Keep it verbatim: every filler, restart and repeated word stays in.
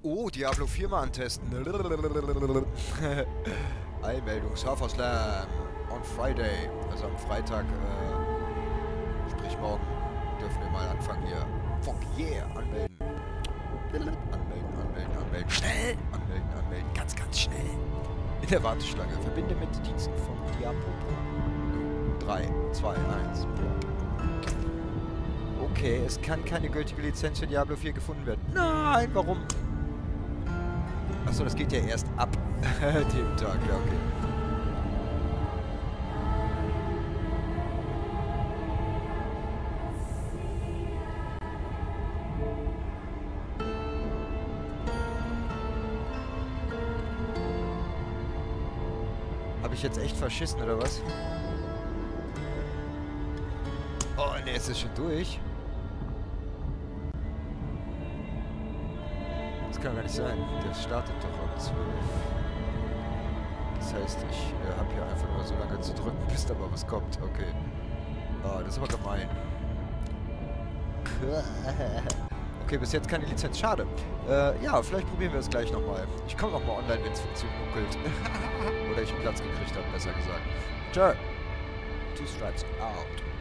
Oh, Diablo vier mal antesten. Eilmeldung, Surfer Slam on Friday. Also am Freitag, äh, sprich morgen, dürfen wir mal anfangen hier. Fuck yeah, anmelden. Anmelden, anmelden, anmelden. Schnell! Anmelden, anmelden, ganz, ganz schnell. In der Warteschlange. Verbinde mit Diensten von Diablo. drei, zwei, eins. Okay, es kann keine gültige Lizenz für Diablo vier gefunden werden. Nein, warum? Achso, das geht ja erst ab dem Tag. Ja, okay. Habe ich jetzt echt verschissen, oder was? Oh, ne, ist es schon durch? Das kann gar nicht sein. Das startet doch um zwölf. Das heißt, ich äh, habe hier einfach nur so lange zu drücken, bis da mal was kommt. Okay. Oh, das ist aber gemein. Okay, bis jetzt keine Lizenz. Schade. Äh, ja, vielleicht probieren wir es gleich nochmal. Ich komme nochmal online, wenn es funktioniert. Oder ich einen Platz gekriegt habe, besser gesagt. Tja. Two stripes out.